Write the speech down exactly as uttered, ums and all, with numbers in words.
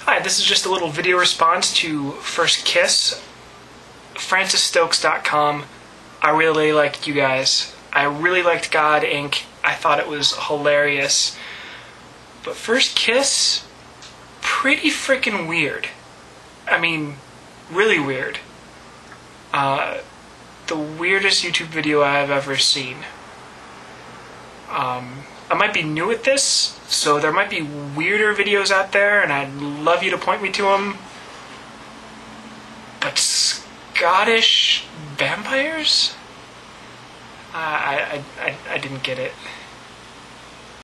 Hi, this is just a little video response to First Kiss. Francis Stokes dot com. I really liked you guys. I really liked God Incorporated. I thought it was hilarious. But First Kiss, pretty freaking weird. I mean, really weird. Uh, the weirdest YouTube video I've ever seen. Um, I might be new at this, so there might be weirder videos out there, and I'd love you to point me to them. But Scottish vampires? Uh, I, I, I, I didn't get it.